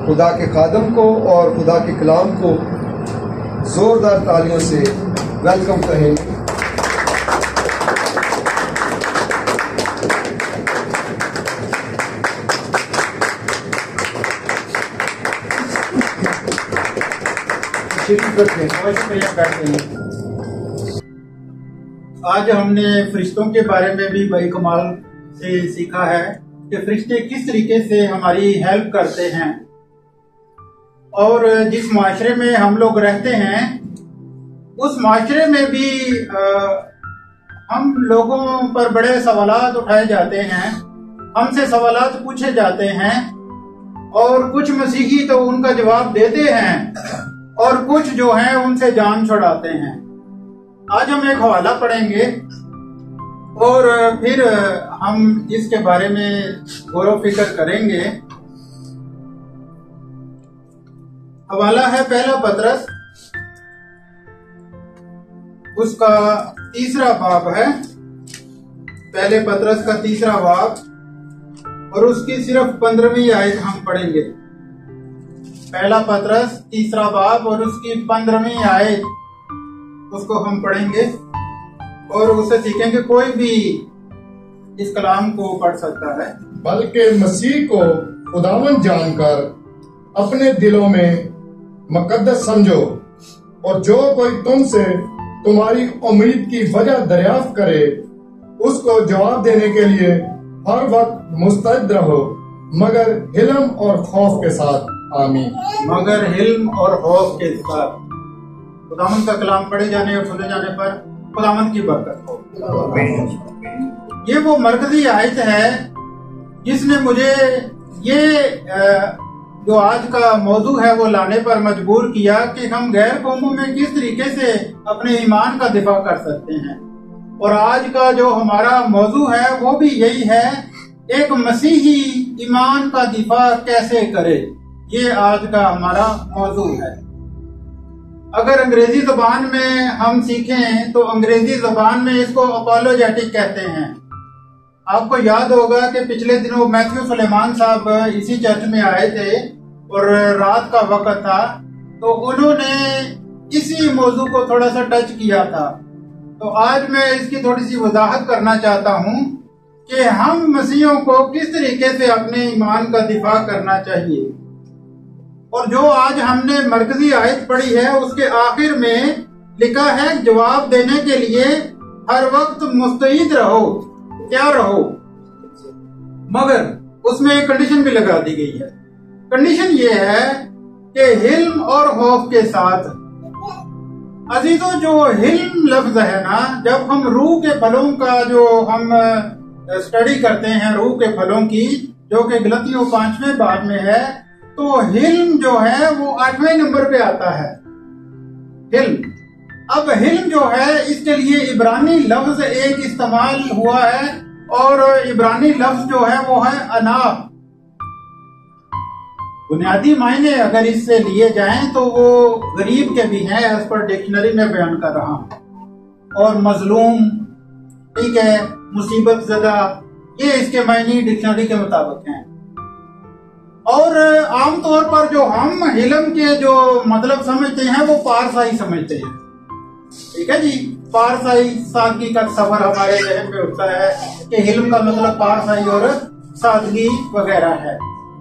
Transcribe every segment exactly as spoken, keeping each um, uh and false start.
खुदा के खादम को और खुदा के कलाम को जोरदार तालियों से वेलकम कहेंगे। आज हमने फरिश्तों के बारे में भी बड़ी कमाल से सीखा है कि फरिश्ते किस तरीके से हमारी हेल्प करते हैं, और जिस माशरे में हम लोग रहते हैं उस माशरे में भी आ, हम लोगों पर बड़े सवालात उठाए जाते हैं, हमसे सवालात पूछे जाते हैं, और कुछ मसीही तो उनका जवाब देते हैं और कुछ जो हैं उनसे जान छुड़ाते हैं। आज हम एक हवाला पढ़ेंगे और फिर हम इसके बारे में गौर व फिक्र करेंगे। हवाला है पहला पतरस, उसका तीसरा बाब है, पहले पतरस का तीसरा बाब, और उसकी सिर्फ पंद्रहवीं आयत हम पढ़ेंगे। पहला पतरस तीसरा बाब और उसकी पंद्रहवीं आयत, उसको हम पढ़ेंगे और उससे सीखेंगे। कोई भी इस कलाम को पढ़ सकता है। बल्कि मसीह को खुदावंद जानकर अपने दिलों में मुकद्दस समझो, और जो कोई तुमसे तुम्हारी उम्मीद की वजह दरियाफ्त करे उसको जवाब देने के लिए हर वक्त मुस्तैद रहो, मगर हिल्म और खौफ के साथ। आमीन। मगर हिल्म और खौफ के साथ। खुदावंद का कलाम पढ़े जाने और सुने जाने पर खुदावंद की बरकत हो। ये वो मरकजी आयत है जिसने मुझे ये जो आज का मौजू है वो लाने पर मजबूर किया कि हम गैर कौमों में किस तरीके से अपने ईमान का दिफा कर सकते हैं। और आज का जो हमारा मौजू है वो भी यही है, एक मसीही ईमान का दिफा कैसे करे। ये आज का हमारा मौजू है। अगर अंग्रेजी जबान में हम सीखें तो अंग्रेजी जबान में इसको अपोलोजेटिक कहते हैं। आपको याद होगा कि पिछले दिनों मैथ्यू सुलेमान साहब इसी चर्च में आए थे और रात का वक्त था, तो उन्होंने इसी मौजू को थोड़ा सा टच किया था। तो आज मैं इसकी थोड़ी सी वजाहत करना चाहता हूं कि हम मसीहों को किस तरीके से अपने ईमान का दिफा करना चाहिए। और जो आज हमने मरकजी आयत पढ़ी है उसके आखिर में लिखा है, जवाब देने के लिए हर वक्त मुस्तैद रहो। क्या रहो? मगर उसमें एक कंडीशन भी लगा दी गई है। कंडीशन ये है कि हिल्म और खौफ के साथ। अजीजों, जो हिल्म लफ्ज है ना, जब हम रूह के फलों का जो हम स्टडी करते हैं, रूह के फलों की, जो कि गलतियों पांचवें बाब में है, तो हिल्म जो है वो आठवें नंबर पे आता है। हिल्म। अब हिल्म जो है इसके लिए इब्रानी लफ्ज एक इस्तेमाल हुआ है, और इब्रानी लफ्ज जो है वो है अना। बुनियादी मायने अगर इससे लिए जाएं तो वो गरीब के भी हैं, एज पर डिक्शनरी में बयान कर रहा हूं। और मजलूम, ठीक है, मुसीबत ज़दा, ये इसके मायने डिक्शनरी के मुताबिक हैं। और आमतौर पर जो हम हिल्म के जो मतलब समझते हैं वो पारसाई समझते हैं। ठीक है जी, पारसाई सादगी का सफर हमारे जहन में उठता है कि हिल्म का मतलब पारसाई और सादगी वगैरह है।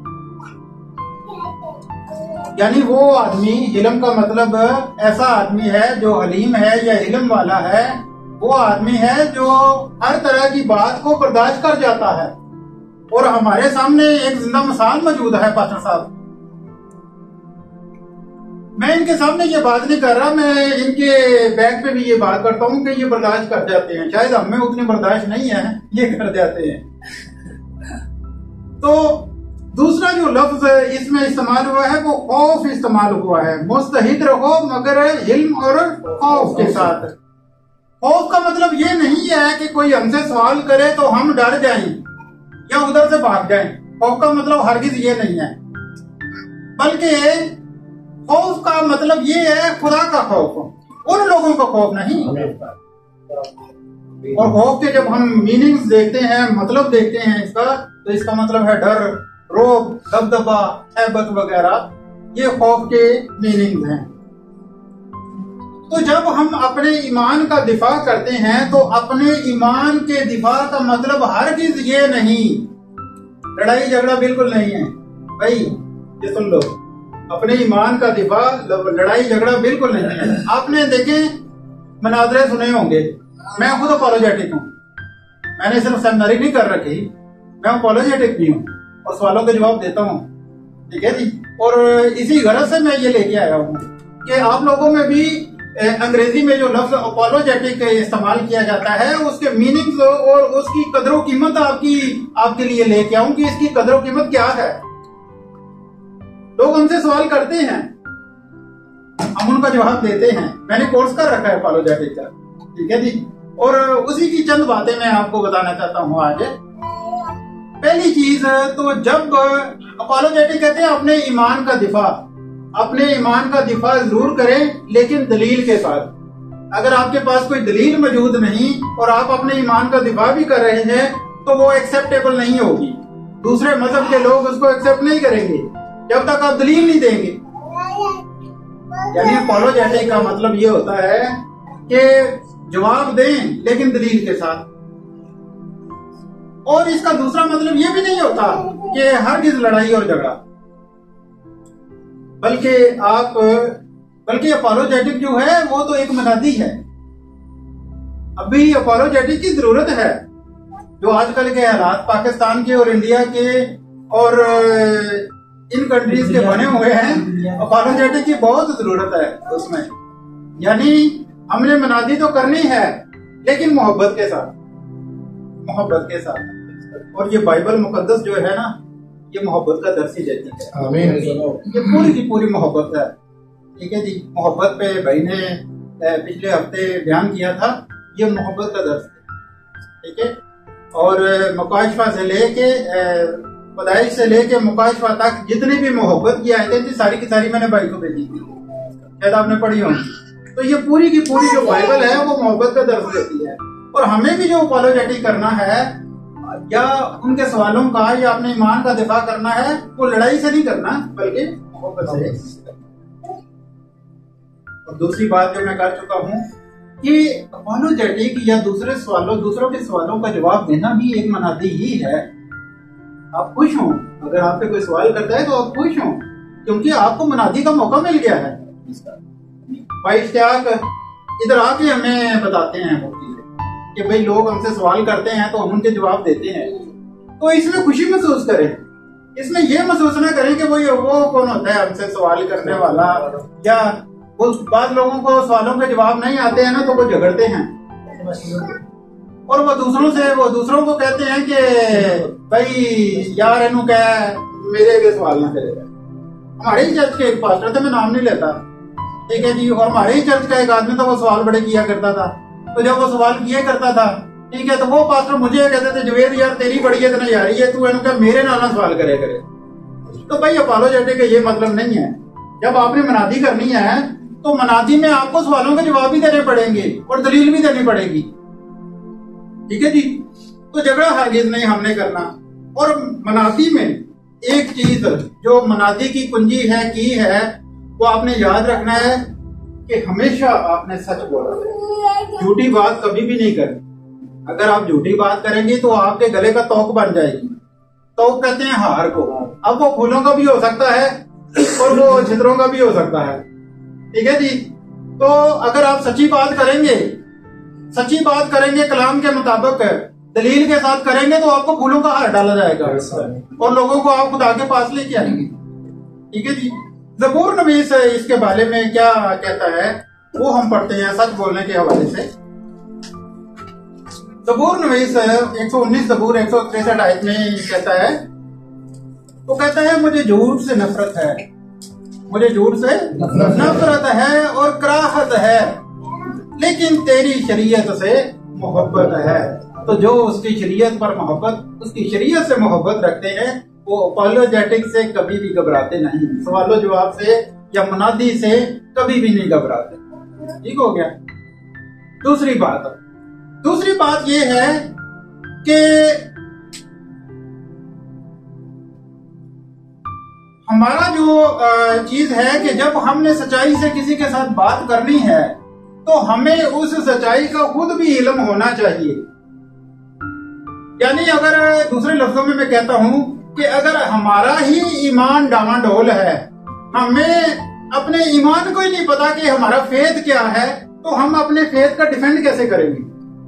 यानी वो आदमी, हिल्म का मतलब ऐसा आदमी है जो हलीम है या हिल्म वाला है, वो आदमी है जो हर तरह की बात को बर्दाश्त कर जाता है। और हमारे सामने एक जिंदा मिसाल मौजूद है पास्टर साहब। मैं इनके सामने ये बात नहीं कर रहा, मैं इनके बैक पे भी ये बात करता हूँ कि ये बर्दाश्त कर जाते हैं। शायद हमें उतनी बर्दाश्त नहीं है, ये कर जाते हैं। तो दूसरा जो लफ्ज इसमें इस्तेमाल हुआ है वो खौफ इस्तेमाल हुआ है। मुस्तहिद रहो मगर इल्म और खौफ के साथ। खौफ का मतलब ये नहीं है कि कोई हमसे सवाल करे तो हम डर जाएं या उधर से भाग जाएं। खौफ का मतलब हरगिज ये नहीं है, बल्कि खौफ का मतलब ये है खुदा का खौफ, उन लोगों का खौफ नहीं। और खौफ के जब हम मीनिंग्स देखते हैं, मतलब देखते हैं इसका, तो इसका मतलब है डर, रोब, दबदबा, हैबत वगैरह, ये खौफ के मीनिंग हैं। तो जब हम अपने ईमान का दिफा करते हैं तो अपने ईमान के दिफा का मतलब हरगिज ये नहीं, लड़ाई झगड़ा बिल्कुल नहीं है भाई, ये सुन लो, अपने ईमान का दिफा लड़ाई झगड़ा बिल्कुल नहीं है। आपने देखे मनाजरे सुने होंगे, मैं खुद अपोलोजेटिक हूँ, मैंने सिर्फ सेमिनारी नहीं कर रखी, मैं अपोलोजेटिक भी हूँ और सवालों के जवाब देता हूँ, ठीक है जी। और इसी गरज से मैं ये लेके आया हूँ कि आप लोगों में भी अंग्रेजी में जो लफ्ज अपोलोजेटिक इस्तेमाल किया जाता है उसके मीनिंग्स और उसकी कदर कीमत आपकी आपके लिए लेके आऊं कि इसकी कदर कीमत क्या है। लोग हमसे सवाल करते हैं, हम उनका जवाब देते हैं, मैंने कोर्स कर रखा है अपोलोजेटिक का, ठीक है जी। और उसी की चंद बातें मैं आपको बताना चाहता हूं आज। पहली चीज, तो जब अपोलोजेटिक कहते हैं अपने ईमान का दिफा, अपने ईमान का दिफा जरूर करें लेकिन दलील के साथ। अगर आपके पास कोई दलील मौजूद नहीं और आप अपने ईमान का दिफा भी कर रहे हैं तो वो एक्सेप्टेबल नहीं होगी, दूसरे मजहब के लोग उसको एक्सेप्ट नहीं करेंगे जब तक आप दलील नहीं देंगे। यानी अपोलोजेटिक का मतलब ये होता है कि जवाब दें लेकिन दलील के साथ। और इसका दूसरा मतलब ये भी नहीं होता कि हरगिज लड़ाई और झगड़ा, बल्कि आप बल्कि अपोलोजेटिक जो है वो तो एक मनादी है। अभी अपोलोजेटिक की जरूरत है, जो आजकल के हालात पाकिस्तान के और इंडिया के और इन कंट्रीज के बने हुए हैं, अपोलोजेटिक की बहुत जरूरत है उसमें। यानी हमने मनादी तो करनी है लेकिन मोहब्बत के साथ, मोहब्बत के साथ। और ये बाइबल मुकद्दस जो है ना, ये मोहब्बत का दर्स ही देती है। आमीन। ये पूरी की पूरी मोहब्बत है, ठीक है जी। मोहब्बत पे भाई ने पिछले हफ्ते बयान किया था, ये मोहब्बत का दर्स है, ठीक है। और मुकाशफा से लेके पैदाइश से लेके मुकाशफा तक जितनी भी मोहब्बत की आयतें थी सारी की सारी मैंने भाई को भेजी थी, शायद आपने पढ़ी होंगी। तो ये पूरी की पूरी जो बाइबल है वो मोहब्बत का दर्स देती है। और हमें भी जो अपोलोजेटिक करना है या उनके सवालों का या अपने ईमान का दिफा करना है, वो लड़ाई से नहीं करना बल्कि मोहब्बत से। और दूसरी बात जो मैं कर चुका हूं कि अपोलोजेटिक या दूसरे सवालों दूसरों के सवालों का जवाब देना भी एक मनादी ही है। आप खुश हो, अगर आपसे कोई सवाल करता है तो आप खुश हो, क्योंकि आपको मनादी का मौका मिल गया है। भाई इश्तियाक इधर आके हमें बताते हैं कि भाई लोग हमसे सवाल करते हैं तो हम उनके जवाब देते हैं, तो इसमें खुशी महसूस करें, इसमें यह महसूस ना करें कि वो वो कौन होता है हमसे सवाल करने वाला, या वो बाद लोगों को सवालों के जवाब नहीं आते हैं ना तो वो झगड़ते हैं और वो दूसरों से वो दूसरों को कहते हैं कि भाई यार इन्हों क्या मेरे के सवाल ना करेगा। हमारे ही चर्च के एक पास्टर थे, मैं नाम नहीं लेता, ठीक है जी, और हमारे ही चर्च का एक आदमी था, वो सवाल बड़े किया करता था। तो जब वो सवाल किया करता था, ठीक है, तो वो पास्टर मुझे कहते थे जवेद यार तेरी बड़ी है तो यारी है, तू इनका मेरे नाल सवाल करे करे। तो भाई अपोलोजेटिक का ये मतलब नहीं है। जब आपने मनादी करनी है तो मनादी में आपको सवालों के जवाब भी देने पड़ेंगे और दलील भी देनी पड़ेगी, ठीक है जी। तो झगड़ा हरगिज नहीं हमने करना। और मनादी में एक चीज जो मनादी की कुंजी है की है वो आपने याद रखना है कि हमेशा आपने सच बोला है, झूठी बात कभी भी नहीं करनी। अगर आप झूठी बात करेंगे तो आपके गले का तोक बन जाएगी। तोक कहते हैं हार को। अब वो फूलों का भी हो सकता है और वो छिद्रों का भी हो सकता है, ठीक है जी। तो अगर आप सच्ची बात करेंगे, सच्ची बात करेंगे कलाम के मुताबिक दलील के साथ करेंगे तो आपको फूलों का हार डाला जाएगा और लोगों को आप खुदा के पास लेके आएंगे, ठीक है जी। ज़बूर नवीस इसके बारे में क्या कहता है वो हम पढ़ते हैं सच बोलने के हवाले से। ज़बूर नवीस एक सौ उन्नीस ज़बूर एक सौ तिरसठ आयत में कहता है, वो कहता है मुझे झूठ से नफरत है, मुझे झूठ से नफरत है और कराहत है, लेकिन तेरी शरीयत से मोहब्बत है। तो जो उसकी शरीयत पर मोहब्बत, उसकी शरीयत से मोहब्बत रखते हैं वो अपोलोजेटिक से कभी भी घबराते नहीं, सवालों जवाब से या मुनादी से कभी भी नहीं घबराते। ठीक हो गया। दूसरी बात दूसरी बात ये है कि हमारा जो चीज है कि जब हमने सच्चाई से किसी के साथ बात करनी है तो हमें उस सच्चाई का खुद भी इल्म होना चाहिए। यानी अगर दूसरे लफ्जों में मैं कहता हूं कि अगर हमारा ही ईमान डामाडोल है, हमें अपने ईमान को ही नहीं पता कि हमारा फेथ क्या है, तो हम अपने फेथ का डिफेंड कैसे करेंगे?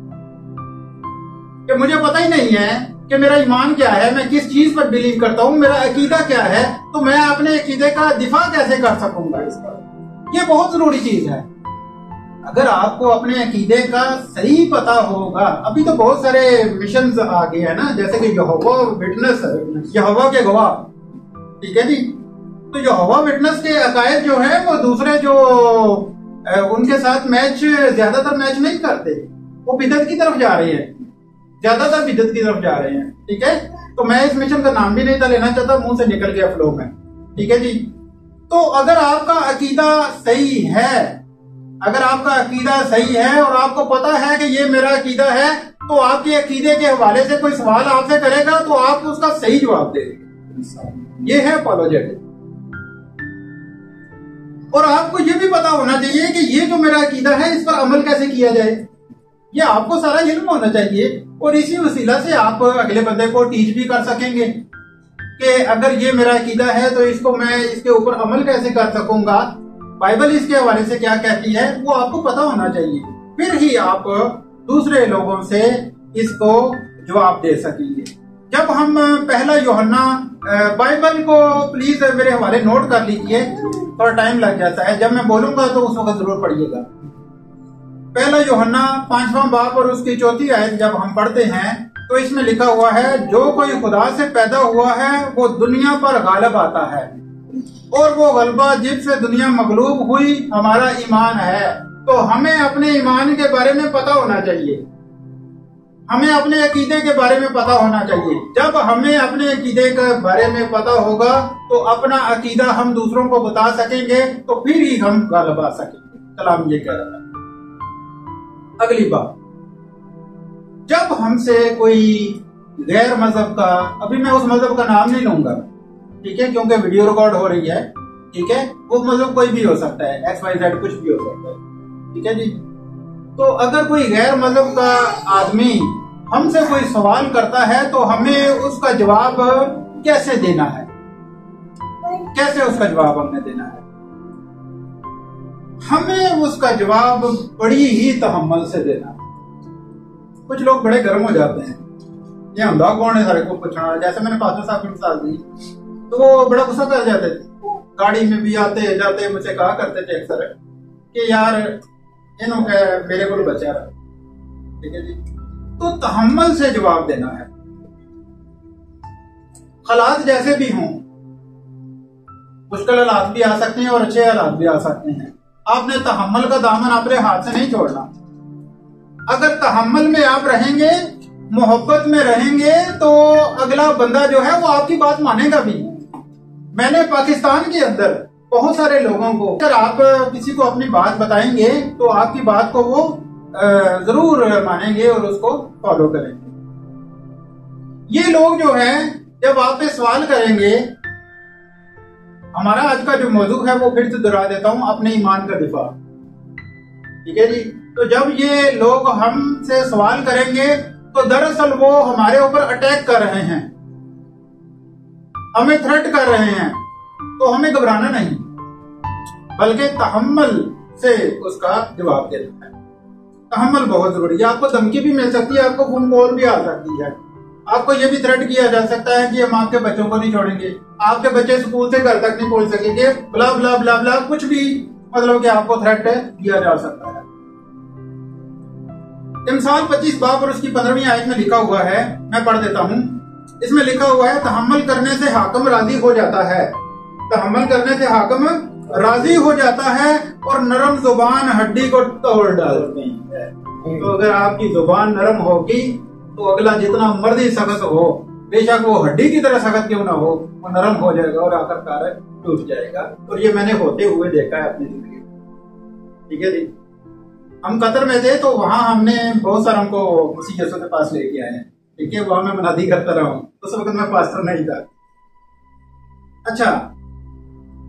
कि मुझे पता ही नहीं है कि मेरा ईमान क्या है, मैं किस चीज पर बिलीव करता हूँ, मेरा अकीदा क्या है, तो मैं अपने अकीदे का दिफा कैसे कर सकूंगा इसका? ये बहुत जरूरी चीज है। अगर आपको अपने अकीदे का सही पता होगा, अभी तो बहुत सारे मिशन आ गए हैं ना, जैसे कि यहोवा विटनेस, यहोवा के गवाह, ठीक है जी। तो यहोवा विटनेस के अकायद जो है वो दूसरे जो उनके साथ मैच ज्यादातर मैच नहीं करते, वो बिदअत की तरफ जा रहे हैं, ज्यादातर बिदअत की तरफ जा रहे हैं, ठीक है। तो मैं इस मिशन का नाम भी नहीं था लेना चाहता, मुंह से निकल गया फ्लो में, ठीक है जी। तो अगर आपका अकीदा सही है, अगर आपका अकीदा सही है और आपको पता है कि ये मेरा अकीदा है, तो आपके अकीदे के हवाले से कोई सवाल आपसे करेगा तो आप उसका सही जवाब देंगे। ये है अपॉलोजेटिक। और आपको ये भी पता होना चाहिए कि ये जो मेरा अकीदा है इस पर अमल कैसे किया जाए, ये आपको सारा इल्म होना चाहिए। और इसी वसीला से आप अगले बंदे को टीच भी कर सकेंगे कि अगर ये मेरा अकीदा है तो इसको मैं इसके ऊपर अमल कैसे कर सकूंगा, बाइबल इसके हवाले से क्या कहती है, वो आपको पता होना चाहिए। फिर ही आप दूसरे लोगों से इसको जवाब दे सकेंगे। जब हम पहला यूहन्ना, बाइबल को प्लीज मेरे हवाले नोट कर लीजिए, थोड़ा टाइम लग जाता है, जब मैं बोलूंगा तो उस वक्त जरूर पढ़िएगा। पहला यूहन्ना पांचवां बाब और उसकी चौथी आयत जब हम पढ़ते हैं तो इसमें लिखा हुआ है, जो कोई खुदा से पैदा हुआ है वो दुनिया पर गालिब आता है, और वो गलबा जिससे दुनिया मगलूब हुई हमारा ईमान है। तो हमें अपने ईमान के बारे में पता होना चाहिए, हमें अपने अकीदे के बारे में पता होना चाहिए। जब हमें अपने अकीदे के बारे में पता होगा तो अपना अकीदा हम दूसरों को बता सकेंगे, तो फिर ही हम गालिब आ सकेंगे। कलाम ये कह रहा है। अगली बात, जब हमसे कोई गैर मजहब का, अभी मैं उस मजहब का नाम नहीं लूंगा, ठीक है, क्योंकि वीडियो रिकॉर्ड हो रही है, ठीक है, वो मजहब कोई भी हो सकता है, एक्स वाई जेड कुछ भी हो सकता है, ठीक है जी। तो अगर कोई गैर मजहब का आदमी हमसे कोई सवाल करता है तो हमें उसका जवाब कैसे देना है, कैसे उसका जवाब हमें देना है? हमें उसका जवाब बड़ी ही तहम्मुल से देना है। कुछ लोग बड़े गर्म हो जाते हैं, ये हमदा कौन है सारे को पूछना, जैसे मैंने पास्टर साहब की मिसाल दी तो वो बड़ा गुस्सा कर जाते थे, गाड़ी में भी आते जाते मुझसे कहा करते थे अक्सर कि यार इन्हों के मेरे को बचा रहा, ठीक है जी। तो तहम्मुल से जवाब देना है, हालात जैसे भी हों, मुश्किल हालात भी आ सकते हैं और अच्छे हालात भी आ सकते हैं। आपने तहम्मुल का दामन अपने हाथ से नहीं छोड़ना। अगर तहम्मुल में आप रहेंगे, मोहब्बत में रहेंगे, तो अगला बंदा जो है वो आपकी बात मानेगा भी। मैंने पाकिस्तान के अंदर बहुत सारे लोगों को, अगर आप किसी को अपनी बात बताएंगे तो आपकी बात को वो जरूर मानेंगे और उसको फॉलो करेंगे। ये लोग जो हैं जब आप पे सवाल करेंगे, हमारा आज का जो मौजू है वो फिर से दोहरा देता हूं, अपने ईमान का दिफा, ठीक है जी। तो जब ये लोग हमसे सवाल करेंगे तो दरअसल वो हमारे ऊपर अटैक कर रहे हैं, हमें थ्रेट कर रहे हैं, तो हमें घबराना नहीं बल्कि तहम्मुल से उसका जवाब देना है। तहम्मुल बहुत जरूरी है। आपको धमकी भी मिल सकती है, आपको फोन कॉल भी आ सकती है, आपको ये भी थ्रेट किया जा सकता है कि हम आपके बच्चों को नहीं छोड़ेंगे, आपके बच्चे स्कूल से घर तक नहीं पहुंच सकेंगे, ब्ला ब्ला ब्ला ब्ला, कुछ भी, मतलब कि आपको थ्रेट दिया जा सकता है। इमसाल पच्चीस बाब और उसकी पंद्रहवीं आयत में लिखा हुआ है, मैं पढ़ देता हूँ। इसमें लिखा हुआ है, तहम्मुल करने से हाकिम राजी हो जाता है, तहम्मुल करने से हाकिम राजी हो जाता है, और नरम जुबान हड्डी को तोड़ डालती है। तो अगर आपकी जुबान नरम होगी तो अगला जितना मर्जी सख्त हो, बेशक वो हड्डी की तरह सख्त क्यों ना हो, वो नरम हो जाएगा और आखिरकार टूट जाएगा। और ये मैंने होते हुए देखा है अपनी जिंदगी, ठीक है जी। हम कतर में थे तो वहां हमने बहुत सारे हमको मसीह यीशु के पास लेके आए, ठीक है, वहां मैं मनादी करता रहा हूं, उस वक्त मैं पास्टर नहीं था। अच्छा,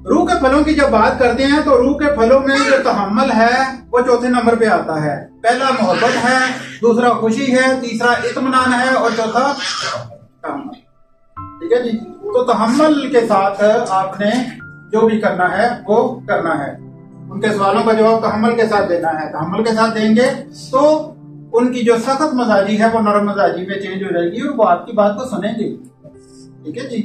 रूह के फलों की जब बात करते हैं तो रूह के फलों में जो तहम्मुल है वो चौथे नंबर पे आता है। पहला मोहब्बत है, दूसरा खुशी है, तीसरा इत्मीनान है और चौथा तहम्मुल। ठीक है जी। तो तहम्मुल के साथ आपने जो भी करना है वो करना है। उनके सवालों का जवाब तहम्मुल के साथ देना है। तहम्मुल के साथ देंगे तो उनकी जो सख्त मजाजी है वो नरम मजाजी में चेंज हो जाएगी और वो आपकी बात को सुनेंगे। ठीक है जी।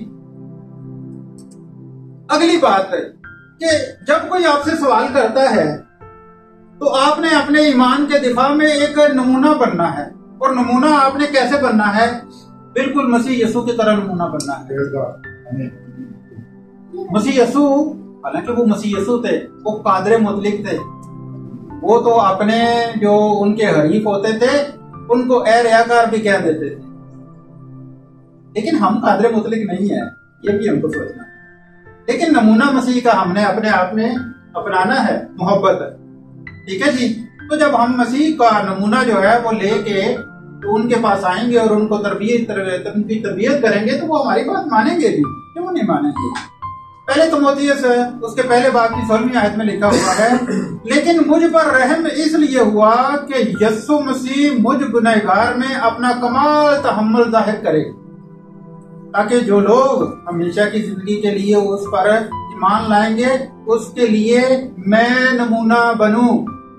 अगली बात है कि जब कोई आपसे सवाल करता है तो आपने अपने ईमान के दिफा में एक नमूना बनना है। और नमूना आपने कैसे बनना है? बिल्कुल मसीह यसू की तरह नमूना बनना है। मसीह यसू, हालांकि वो मसीह यसू थे, वो कादरे मुतलिक थे, वो तो अपने जो उनके हरीफ होते थे उनको ए रियाकार भी कह देते थे। लेकिन हम कादरे मुतलिक नहीं है, ये भी हमको सोचना है। लेकिन नमूना मसीह का हमने अपने आप में अपनाना है, मोहब्बत। ठीक है जी। तो जब हम मसीह का नमूना जो है वो लेके तो उनके पास आएंगे और उनको तरबियत उनकी तरबियत करेंगे तो वो हमारी बात मानेंगे भी, क्यों नहीं मानेंगे। पहले तो मोतीयस उसके पहले बाप की सोलहवीं आयत में लिखा हुआ है, लेकिन मुझ पर रहम इसलिए हुआ कि यीशु मसीह मुझ गुनहगार में अपना कमाल तहम्मुल जाहिर करे, ताकि जो लोग हमेशा की जिंदगी के लिए उस पर ईमान लाएंगे उसके लिए मैं नमूना बनूं।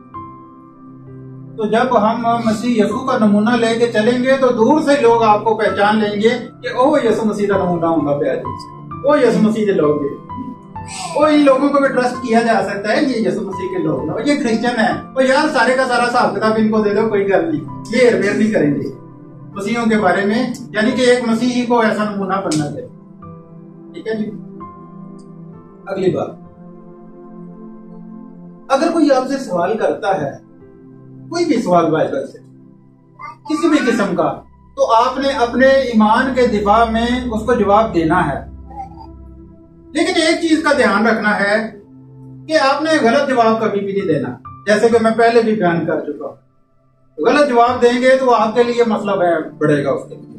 तो जब हम मसीह यसू का नमूना लेके चलेंगे तो दूर से लोग आपको पहचान लेंगे कि ओ यसू मसीह का नमूना होगा प्यारे, ओ यसू मसीह के लोग, ओ इन लोगों को भी ट्रस्ट किया जा सकता है, ये यसू मसीह के लोग, ये क्रिश्चियन है, और यार सारे का सारा हिसाब किताब इनको दे दो, कोई गल नहीं, ये हेरफेर नहीं करेंगे मसीहों के बारे में। यानी कि एक मसीही को ऐसा नमूना बनना चाहिए। ठीक है जी। अगली बात, अगर कोई आपसे सवाल करता है, कोई भी सवाल बाइबल से किसी भी किस्म का, तो आपने अपने ईमान के दिफा में उसको जवाब देना है। लेकिन एक चीज का ध्यान रखना है कि आपने गलत जवाब कभी भी नहीं देना, जैसे कि मैं पहले भी बयान कर चुका हूं। गलत जवाब देंगे तो आपके लिए मसला बढ़ेगा उसके लिए।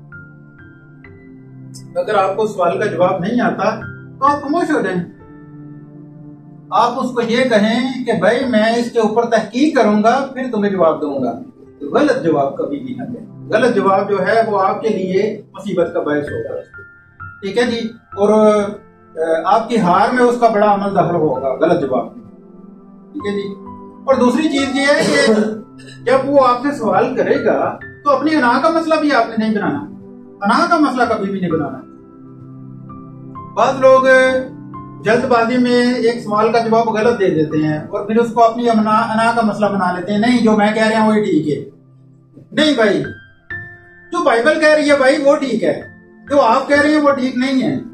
अगर आपको सवाल का जवाब नहीं आता तो आप खामोश हो जाएं। आप उसको ये कहें कि भाई मैं इसके ऊपर तहकीक करूंगा फिर तुम्हें जवाब दूंगा। तो गलत जवाब कभी भी ना दें। गलत जवाब जो है वो आपके लिए मुसीबत का बायस होगा। ठीक है जी। और आपकी हार में उसका बड़ा अमल दखल होगा गलत जवाब। ठीक है जी। और दूसरी चीज ये है कि जब वो आपसे सवाल करेगा तो अपनी अना का मसला भी आपने नहीं बनाना। अना का मसला कभी भी नहीं बनाना। बहुत लोग जल्दबाजी में एक सवाल का जवाब गलत दे देते हैं और फिर उसको अपनी अना, अना का मसला बना लेते हैं। नहीं, जो मैं कह रहा हूं वही ठीक है। नहीं भाई, जो बाइबल कह रही है भाई वो ठीक है, जो आप कह रहे हैं वो ठीक नहीं है।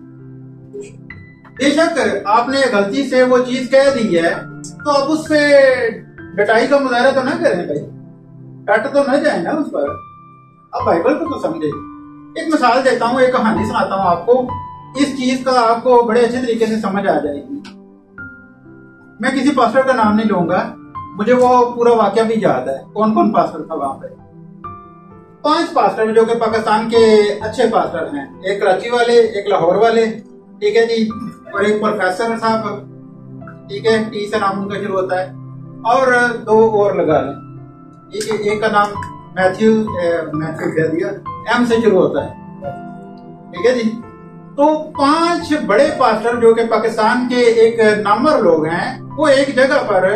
बेशक आपने गलती से वो चीज कह दी है तो अब उस पे डटाई का मुजाहरा तो ना करें भाई, डट तो न जाए ना उस पर। अब बाइबल को तो समझे। एक मिसाल देता हूँ, एक कहानी सुनाता हूँ आपको, इस चीज का आपको बड़े अच्छे तरीके से समझ आ जाएगी। मैं किसी पास्टर का नाम नहीं लूंगा, मुझे वो पूरा वाकया भी याद है कौन कौन पास्टर था वहां पे। पांच पास्टर जो कि पाकिस्तान के अच्छे पास्टर हैं, एक कराची वाले, एक लाहौर वाले, ठीक है जी, और एक प्रोफेसर साहब, ठीक है, टी से नाम उनका शुरू होता है, और दो और लगा लें। ठीक है, एक का नाम मैथ्यू मैथ्यू कह दिया, एम से शुरू होता है। ठीक है जी। तो पांच बड़े पास्टर जो कि पाकिस्तान के एक नामवर लोग हैं, वो एक जगह पर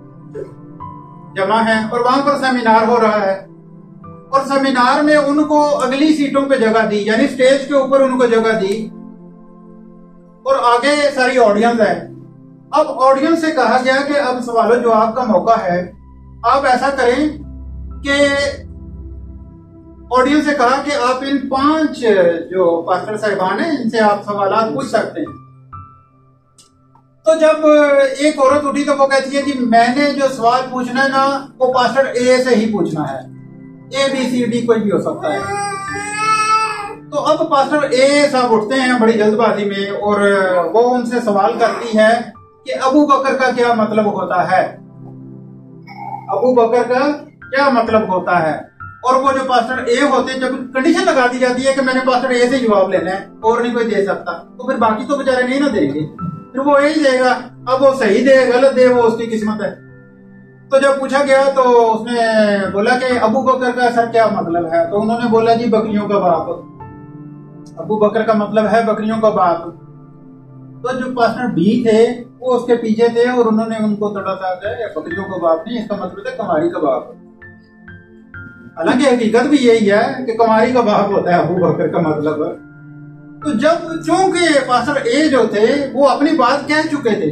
जमा हैं और वहां पर सेमिनार हो रहा है। और सेमिनार में उनको अगली सीटों पे जगह दी, यानी स्टेज के ऊपर उनको जगह दी और आगे सारी ऑडियंस है। अब ऑडियंस से कहा गया कि अब सवाल जवाब का मौका है, आप ऐसा करें कि ऑडियंस से कहा कि आप इन पांच जो पास्टर साहिबान हैं इनसे आप सवाल पूछ सकते हैं। तो जब एक औरत उठी तो वो कहती है कि मैंने जो सवाल पूछना है ना वो पास्टर ए से ही पूछना है, ए बी सी डी कोई भी हो सकता है। तो अब पास्टर ए साहब उठते हैं बड़ी जल्दबाजी में और वो उनसे सवाल करती है कि अबू बकर का क्या मतलब होता है, अबू बकर का क्या मतलब होता है। और वो जो पास्टर ए होते हैं, जब कंडीशन लगा दी जाती है कि मैंने पास्टर ए से जवाब लेना है और नहीं कोई दे सकता, तो फिर बाकी तो बेचारे नहीं ना देंगे। फिर वो यही देगा। अब वो सही दे गलत दे वो उसकी किस्मत है। तो जब पूछा गया तो उसने बोला कि अबू बकर का सर क्या मतलब है, तो उन्होंने बोला जी बकरियों का बाप। अबू बकर का मतलब है बकरियों का बाप। तो जो पार्टनर बी थे वो उसके पीछे थे और उन्होंने उनको थोड़ा सा बकरियों का बाप नहीं, इसका मतलब है कुमारी का बाप। हालांकि हकीकत भी यही है कि कुमारी का बाप होता है अबू बकर का मतलब। तो जब चूंकि पास्टर ए जो थे वो अपनी बात कह चुके थे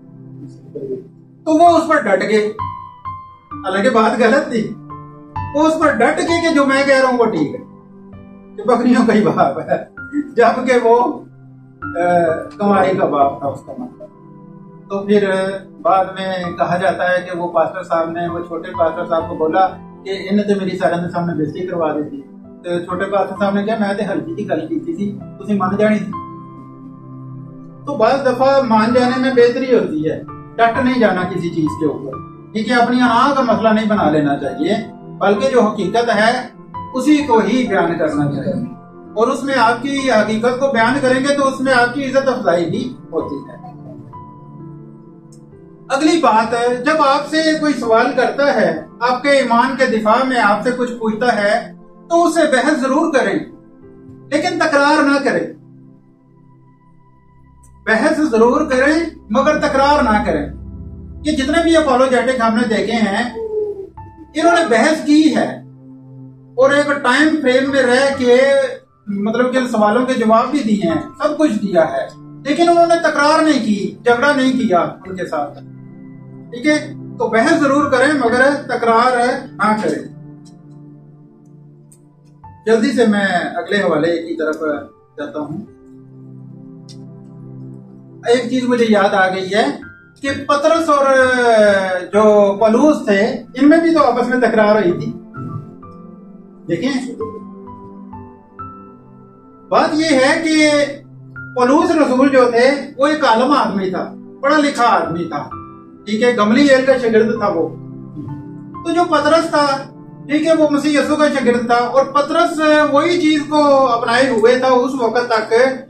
तो वो उस पर डट गए, हालांकि बात गलत थी। वो उस पर डट गए कि जो मैं कह रहा हूं वो ठीक है कि बकरियों का ही बाप है, जबकि वो कुमारी का बाप था उसका मतलब। तो फिर बाद में कहा जाता है कि वो पास्टर साहब ने, वो छोटे पास्टर साहब को बोला कि इन्हें तो मेरी सारे के सामने बेइज्जती करवा दी थी। तो छोटे पास्टर साहब ने कहा मैं तो हल्की की गल की थी, तुसी मान जानी थी। तो बार दफा मान जाने में बेहतरी होती है, डट नहीं जाना किसी चीज के ऊपर, ठीक है। अपनी आंख का मसला नहीं बना लेना चाहिए, बल्कि जो हकीकत है उसी को ही बयान करना चाहिए। और उसमें आपकी हकीकत को बयान करेंगे तो उसमें आपकी इज्जत अफजाई भी होती है। अगली बात है, जब आपसे कोई सवाल करता है, आपके ईमान के दिफा में आपसे कुछ पूछता है, तो उससे बहस जरूर करें लेकिन तकरार ना करें। बहस जरूर करें मगर तकरार ना करें। ये जितने भी अपोलोजेटिक हमने देखे हैं इन्होंने बहस की है और एक टाइम फ्रेम में रह के मतलब कि सवालों के जवाब भी दिए हैं, सब कुछ दिया है, लेकिन उन्होंने तकरार नहीं की, झगड़ा नहीं किया उनके साथ, ठीक है। तो बहस जरूर करें मगर तकरार ना करें। जल्दी से मैं अगले हवाले की तरफ जाता हूं। एक चीज मुझे याद आ गई है कि पतरस और जो पौलुस थे इनमें भी तो आपस में तकरार हुई थी। देखिए बात यह है कि पौलुस रसूल जो थे वो एक आलम आदमी था, पढ़ा लिखा आदमी था, ठीक है। गमलीएल का शागिर्द था वो। तो जो पतरस था, ठीक है, वो मसीह यीशु का शागिर्द था और पतरस वही चीज को अपनाए हुए था उस वक्त तक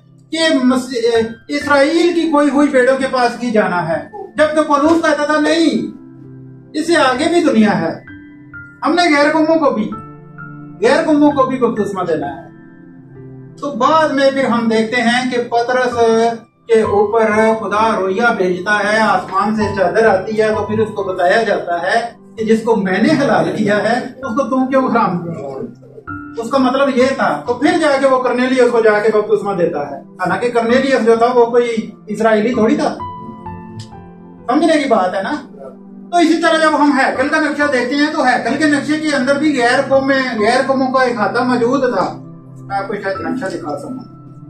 कि इस्राएल की कोई हुई भेड़ों के पास की जाना है, जबकि पौलुस कहता था नहीं, इससे आगे भी दुनिया है, हमने गैर कौमों को भी गैर कौमों को भी बपतिस्मा देना है। तो बाद में फिर हम देखते हैं कि पतरस के ऊपर खुदा रोइया भेजता है, आसमान से चादर आती है, तो फिर उसको बताया जाता है कि जिसको मैंने हलाल किया है उसको तुम क्यों हराम किया। उसका मतलब ये था। तो फिर जाके वो करनेलियस को जाके बपतिस्मा देता है, हालांकि करनेलियस जो था वो कोई इस्राएली थोड़ी था, समझने की बात है ना। तो इसी तरह जब हम हैकल का नक्शा देखते हैं तो हैकल के नक्शे के अंदर भी गैर कौमें गैर कौमों का एक खाता मौजूद था। मैं आपको शायद नक्शा दिखा सकूं।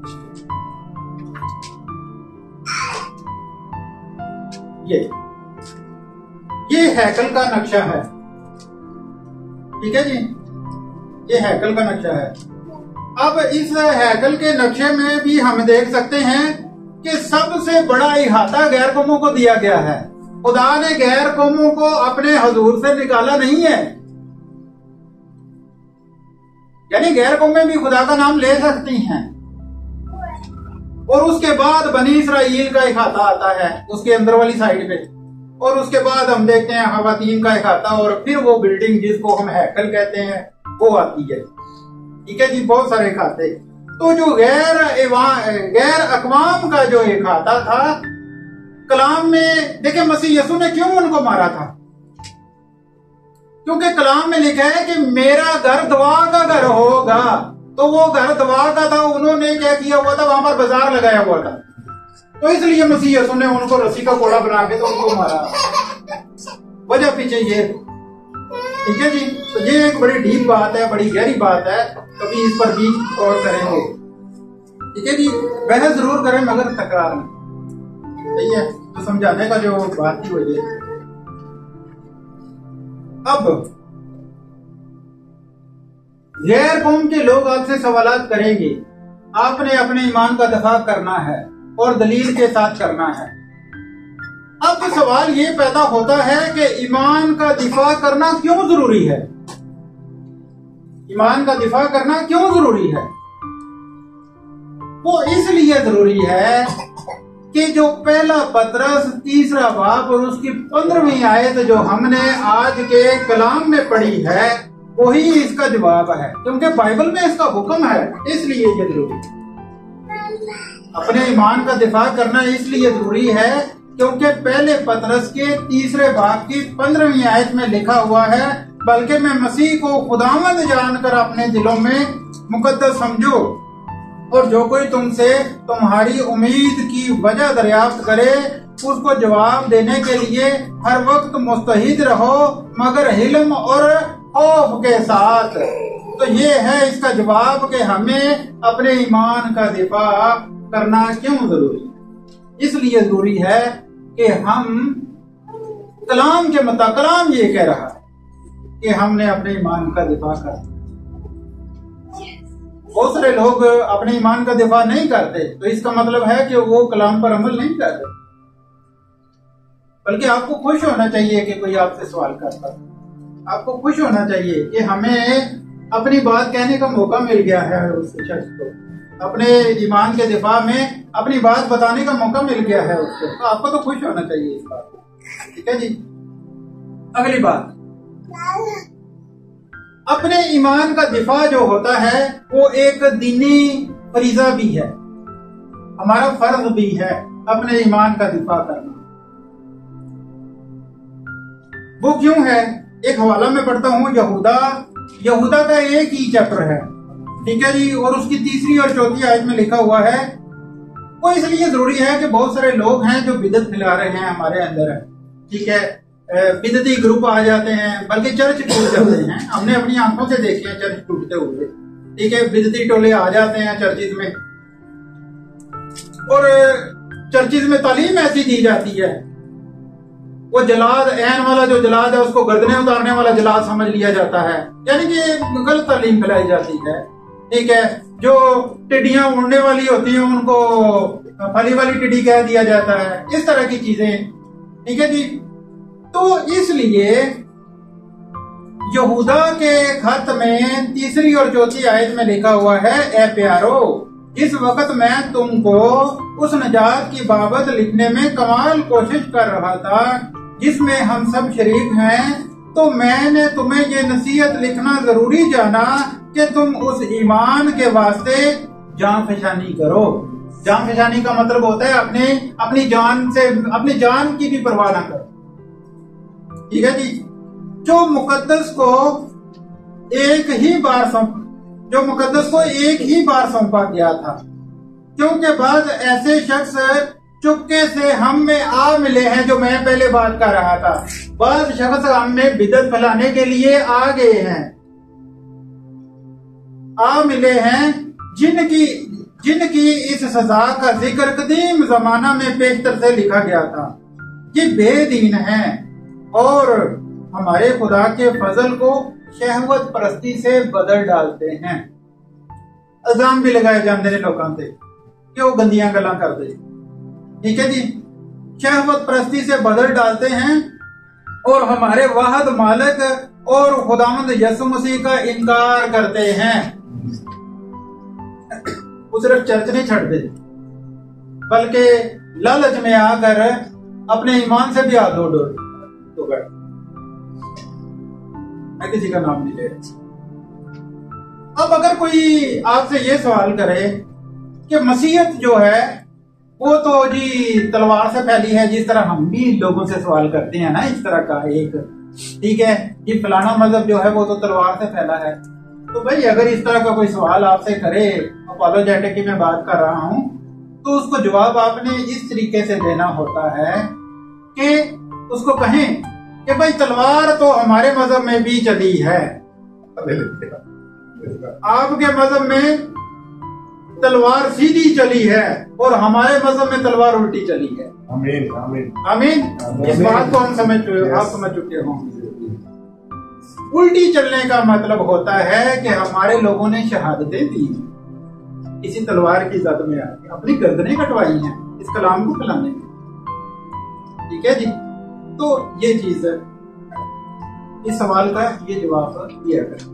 ये ये हैकल का नक्शा है, ठीक है जी, ये हैकल का नक्शा है। अब इस हैकल के नक्शे में भी हम देख सकते हैं कि सबसे बड़ा इहाता गैर कौमों को दिया गया है। खुदा ने गैर कौमों को अपने हजूर से निकाला नहीं है, यानी गैर कौमें भी खुदा का नाम ले सकती हैं। और उसके बाद बनी इस्राएल का इहाता आता है उसके अंदर वाली साइड पे, और उसके बाद हम देखते हैं खवातीन का इहाता, और फिर वो बिल्डिंग जिसको हम हैकल कहते हैं वो आती है, ठीक है जी, बहुत सारे खाते। तो जो गैर गैर अकवाम का जो एक खाता था कलाम में, देखिए मसीह यीशु ने क्यों उनको मारा था, क्योंकि कलाम में लिखा है कि मेरा घर दुआ का घर होगा। तो वो घर दुआ का था, उन्होंने क्या किया हुआ था, वहां पर बाजार लगाया हुआ था, तो इसलिए मसीह यीशु ने उनको रस्सी का कोड़ा बना के तो उनको मारा। वजह पीछे ये, ठीक है जी। तो ये एक बड़ी डीप बात है, बड़ी गहरी बात है, कभी इस पर भी गौर करेंगे, ठीक है जी। बहस जरूर करें मगर तकरार नहीं, सही है। तो समझाने का जो बात थी वो ये। अब गैर कौम के लोग आपसे सवालात करेंगे, आपने अपने ईमान का दफा करना है और दलील के साथ करना है। अब सवाल ये पैदा होता है कि ईमान का दिफा करना क्यों जरूरी है, ईमान का दिफा करना क्यों जरूरी है। वो इसलिए जरूरी है कि जो पहला पतरस तीसरा बाब और उसकी पंद्रहवीं आयत जो हमने आज के कलाम में पढ़ी है वही इसका जवाब है, क्योंकि बाइबल में इसका हुक्म है, इसलिए ये जरूरी है। अपने ईमान का दिफा करना इसलिए जरूरी है क्योंकि पहले पतरस के तीसरे बाब की पंद्रहवीं आयत में लिखा हुआ है, बल्कि मैं मसीह को खुदावंद जानकर अपने दिलों में मुकद्दस समझो और जो कोई तुमसे तुम्हारी उम्मीद की वजह दरियाफ्त करे उसको जवाब देने के लिए हर वक्त मुस्तहिद रहो, मगर हिल्म और खौफ के साथ। तो ये है इसका जवाब कि हमें अपने ईमान का दिफा करना क्यों जरूरी है। इसलिए जरूरी है कि हम कलाम के मुताबिक, कलाम ये कह रहा है कि हमने अपने ईमान का दिफा करना। बहुत सारे लोग अपने ईमान का दिफा नहीं करते, तो इसका मतलब है कि वो कलाम पर अमल नहीं करते। बल्कि आपको खुश होना चाहिए कि कोई आपसे सवाल करता है, आपको खुश होना चाहिए कि हमें अपनी बात कहने का मौका मिल गया है, उस शख्स को अपने ईमान के दिफा में अपनी बात बताने का मौका मिल गया है उसको, तो आपको तो खुश होना चाहिए इस बात को। ठीक है जी। अगली बात, अपने ईमान का दिफा जो होता है वो एक दीनी फरीजा भी है, हमारा फर्ज भी है अपने ईमान का दिफा करना। वो क्यों है? एक हवाला में पढ़ता हूँ, यहूदा यहूदा का एक ही चैप्टर है, ठीक है जी, और उसकी तीसरी और चौथी आयत में लिखा हुआ है। वो इसलिए जरूरी है कि बहुत सारे लोग हैं जो बिदत फैला रहे हैं हमारे अंदर, ठीक है, बिदती ग्रुप आ जाते हैं, बल्कि चर्च टूट जाते हैं। हमने अपनी आंखों से देखे हैं चर्च टूटते हुए, ठीक है, बिदती टोले आ जाते हैं चर्चिज में, और चर्चिज में तालीम ऐसी दी जाती है, वो जलाद ऐन वाला जो जलाद है उसको गर्दने उतारने वाला जलाद समझ लिया जाता है, यानी कि गलत तालीम फैलाई जाती है। ठीक है, जो टिड्डियां उड़ने वाली होती हैं उनको फली वाली टिड्डी कह दिया जाता है, इस तरह की चीजें। ठीक है जी। तो इसलिए यहूदा के खत में तीसरी और चौथी आयत में लिखा हुआ है, ए प्यारो, जिस वक्त मैं तुमको उस नजात की बाबत लिखने में कमाल कोशिश कर रहा था जिसमें हम सब शरीक हैं, तो मैंने तुम्हें ये नसीहत लिखना जरूरी जाना कि तुम उस ईमान के वास्ते जान फशानी करो। जान फशानी का मतलब होता है अपने अपनी जान से अपनी जान की भी परवाह ना करो। ठीक है जी। जो मुकद्दस को एक ही बार सौंप जो मुकद्दस को एक ही बार सौंपा गया था, क्योंकि बाद ऐसे शख्स चुपके से हम में आ मिले हैं, जो मैं पहले बात कर रहा था। बाद शख्स हम में बिदत फैलाने के लिए आ गए हैं, आ मिले हैं, जिनकी जिनकी इस सजा का जिक्र कदीम जमाना में पेशतर से लिखा गया था। ये बेदीन हैं और हमारे खुदा के फजल को शहवत परस्ती से बदल डालते हैं। इल्जाम भी लगाए जाते हैं लोगों से कि वो गंदियां गल्लां करते। ठीक है जी। शहवत परस्ती से बदल डालते हैं और हमारे वाहद मालिक और खुदावंद यसु मसीह का इनकार करते हैं। वो सिर्फ चर्च नहीं छड़ते, बल्कि लालच में आकर अपने ईमान से भी हाथ धो डो तो गए। मैं किसी का नाम नहीं ले रहा। अब अगर कोई आपसे ये सवाल करे कि मसीहत जो है वो तो जी तलवार से फैली है, जिस तरह हम भी लोगों से सवाल करते हैं ना, इस तरह का एक, ठीक है, ये फलाना मजहब जो है वो तो तलवार से फैला है। तो भाई अगर इस तरह का कोई सवाल आपसे करे, अपोलोजेटिक की मैं बात कर रहा हूं, तो उसको जवाब आपने इस तरीके से देना होता है कि उसको कहें कि भाई तलवार तो हमारे मजहब में भी चली है, आपके मजहब में तलवार सीधी चली है और हमारे मजहब में तलवार उल्टी चली है। आमीन आमीन आमीन। इस बात को हम समझ चुके आप समझ चुके होंगे। उल्टी चलने का मतलब होता है कि हमारे लोगों ने शहादतें दी, इसी तलवार की जद में आके अपनी गर्दनें कटवाई हैं इस कलाम को फैलाने में। ठीक है जी। तो ये चीज है, इस सवाल का ये जवाब दिया गया।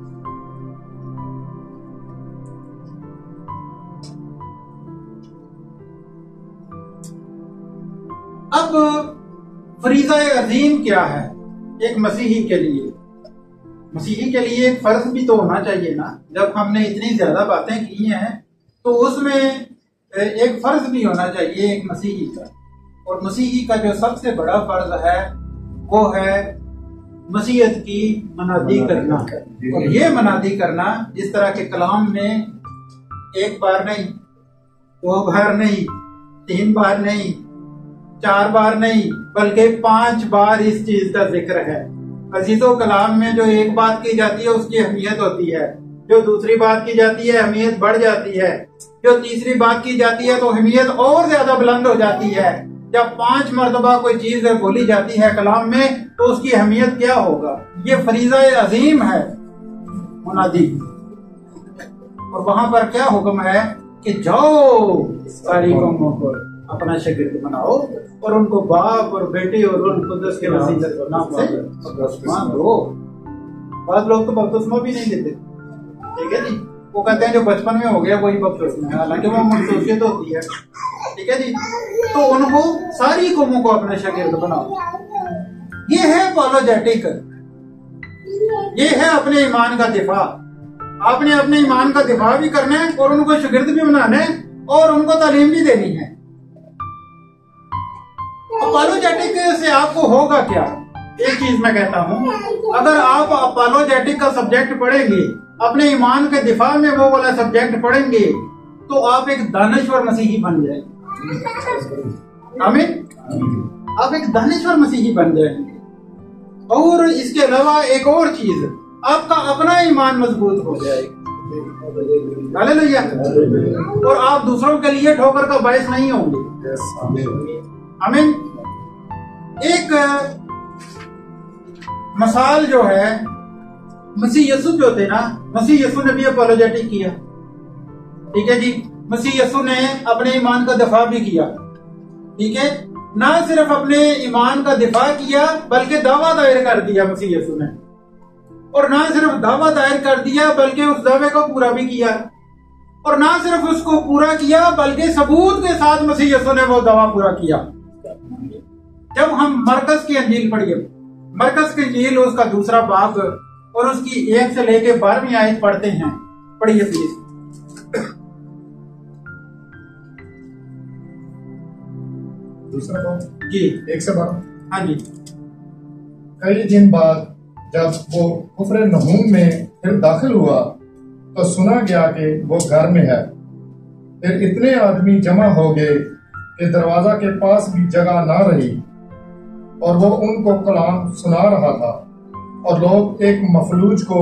अब फरीज़ा अजीम क्या है एक मसीही के लिए? मसीही के लिए एक फर्ज भी तो होना चाहिए ना। जब हमने इतनी ज्यादा बातें की हैं तो उसमें एक फर्ज भी होना चाहिए एक मसीही का। और मसीही का जो सबसे बड़ा फर्ज है वो है मसीहत की मनादी करना। और ये मनादी करना जिस तरह के कलाम में एक बार नहीं, दो बार नहीं, तीन बार नहीं, चार बार नहीं, बल्कि पांच बार इस चीज का जिक्र है। अजीजों, कलाम में जो एक बात की जाती है उसकी अहमियत होती है, जो दूसरी बात की जाती है अहमियत बढ़ जाती है, जो तीसरी बात की जाती है तो अहमियत और ज्यादा बुलंद हो जाती है। जब पांच मर्तबा कोई चीज बोली जाती है कलाम में तो उसकी अहमियत क्या होगा। ये फरीज़ा अजीम है मुनादी। और वहां पर क्या हुक्म है कि जाओ सारी कौमों को अपना शागिर्द बनाओ और उनको बाप और बेटे और रूह कुद्दस के वसीले के नाम से बपतिस्मा दो। बाद लोग तो बपतिस्मा भी नहीं देते, ठीक है जी। वो कहते हैं जो बचपन में हो गया वही बपतिस्मा है, हालांकि वो मनसूसियत होती है, ठीक है जी। तो उनको सारी कौमों को अपना शागिर्द बनाओ। ये है अपॉलोजेटिक, ये है अपने ईमान का दिफा। आपने अपने ईमान का दिफा भी करना है और उनको शागिर्द भी बनाना है और उनको तालीम भी देनी है। अपॉलोजेटिक से आपको होगा क्या? एक चीज मैं कहता हूं, अगर आप अपॉलोजेटिक का सब्जेक्ट पढ़ेंगे, अपने ईमान के दिफा में वो वाला सब्जेक्ट पढ़ेंगे, तो आप एक दानश्वर मसीही बन जाएंगे। आमीन। आप एक दानश्वर मसीही बन जाएंगे। और इसके अलावा एक और चीज, आपका अपना ईमान मजबूत हो जाएगा। हालेलुया। और आप दूसरों के लिए ठोकर का बायस नहीं होंगे। आमीन। एक मिसाल जो है, मसीह यीशु जो थे ना, मसीह यीशु ने भी अपॉलोजेटिक किया, ठीक है जी। मसीह यीशु ने अपने ईमान का दिफा भी किया, ठीक है। ना सिर्फ अपने ईमान का दिफा किया बल्कि दावा दायर कर दिया मसीह यीशु ने। और ना सिर्फ दावा दायर कर दिया बल्कि उस दावे को पूरा भी किया। और ना सिर्फ उसको पूरा किया बल्कि सबूत के साथ मसीह यीशु ने वो दावा पूरा किया। जब हम मरकस की अंजील पढ़िए, मरकस की अंजील उसका दूसरा बाब और उसकी एक से लेके बारहवीं आयत पढ़ते हैं, पढ़िए प्लीज। दूसरा बाब जी, एक से बारह। हाँ जी। कई दिन बाद जब वो कुफर नहूम में फिर दाखिल हुआ तो सुना गया कि वो घर में है। फिर इतने आदमी जमा हो गए कि दरवाजा के पास भी जगह ना रही और वो उनको कलाम सुना रहा था। और लोग एक मफलूज को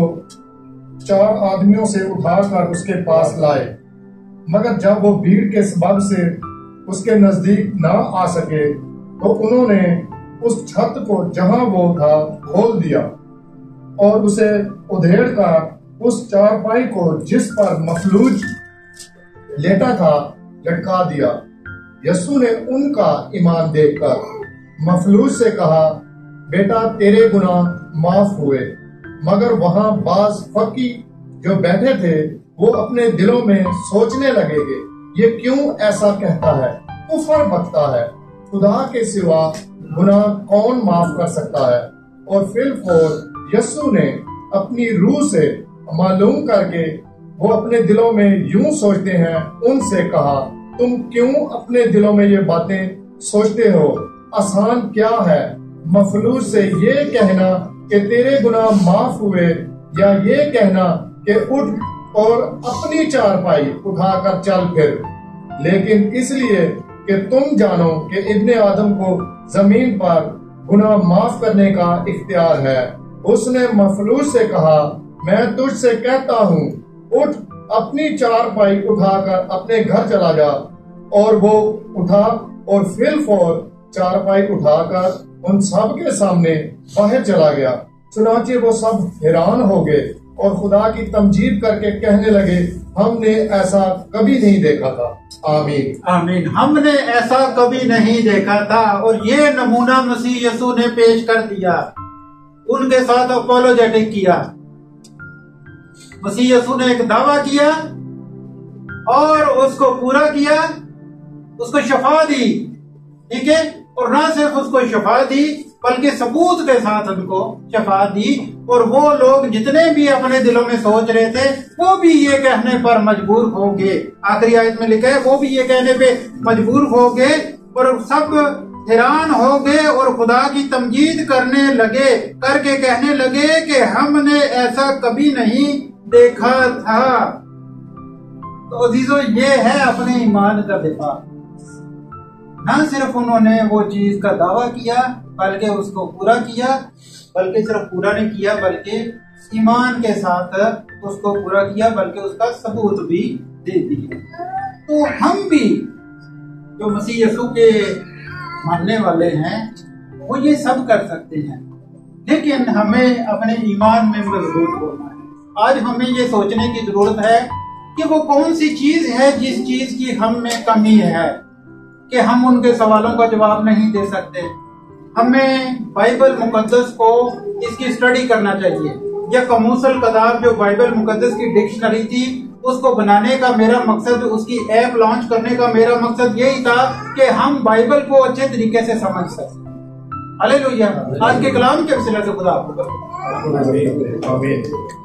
चार आदमियों से उठाकर उसके पास लाए, मगर जब वो भीड़ के सबब से उसके नजदीक ना आ सके तो उन्होंने उस छत को जहां वो था खोल दिया और उसे उधेड़ कर उस चारपाई को जिस पर मफलूज लेटा था लटका दिया। यीशु ने उनका ईमान देखकर मफलूज से कहा, बेटा तेरे गुनाह माफ हुए। मगर वहां बाज फकी जो बैठे थे वो अपने दिलों में सोचने लगेंगे, ये क्यों ऐसा कहता है, कुफर बकता है, खुदा के सिवा गुनाह कौन माफ कर सकता है। और फिर यीशु ने अपनी रूह से मालूम करके वो अपने दिलों में यूं सोचते हैं उनसे कहा, तुम क्यों अपने दिलों में ये बातें सोचते हो। आसान क्या है मफलूज से ये कहना कि तेरे गुनाह माफ हुए, या ये कहना कि उठ और अपनी चारपाई उठाकर चल फिर। लेकिन इसलिए कि तुम जानो कि इब्ने आदम को जमीन पर गुनाह माफ करने का इख्तियार है। उसने मफलूज से कहा, मैं तुझसे कहता हूँ, उठ अपनी चारपाई उठाकर अपने घर चला जा। और वो उठा और फिलफौर चारपाई उठाकर उन सब के सामने बाहर चला गया। चुनाचे वो सब हैरान हो गए और खुदा की तमजीद करके कहने लगे, हमने ऐसा कभी नहीं देखा था। आमीन आमीन। हमने ऐसा कभी नहीं देखा था। और ये नमूना मसीह यीशु ने पेश कर दिया, उनके साथ अपॉलोजेटिक किया। मसीह यीशु ने एक दावा किया और उसको पूरा किया, उसको शफा दी, ठीक है। और ना सिर्फ उसको शफा दी बल्कि सबूत के साथ उनको शफा दी। और वो लोग जितने भी अपने दिलों में सोच रहे थे वो भी ये कहने पर मजबूर हो गए। आखिरी आयत में लिखा है वो भी ये कहने पे मजबूर हो गए और सब हैरान हो गए और खुदा की तमजीद करने लगे, करके कहने लगे कि हमने ऐसा कभी नहीं देखा था। तो अजीजों, ये है अपने ईमान का दिफा। न सिर्फ उन्होंने वो चीज का दावा किया बल्कि उसको पूरा किया, बल्कि सिर्फ पूरा नहीं किया बल्कि ईमान के साथ उसको पूरा किया, बल्कि उसका सबूत भी दे दिया। तो हम भी जो मसीह यीशु के मानने वाले हैं वो ये सब कर सकते हैं, लेकिन हमें अपने ईमान में मजबूत होना है। आज हमें ये सोचने की जरूरत है कि वो कौन सी चीज है जिस चीज की हम में कमी है कि हम उनके सवालों का जवाब नहीं दे सकते। हमें बाइबल मुकद्दस को इसकी स्टडी करना चाहिए। यह कमूसल कदाब जो बाइबल मुकद्दस की डिक्शनरी थी उसको बनाने का मेरा मकसद, उसकी ऐप लॉन्च करने का मेरा मकसद यही था कि हम बाइबल को अच्छे तरीके से समझ सकें। हालेलुया। आज के कलाम के वसीले से खुदा आपको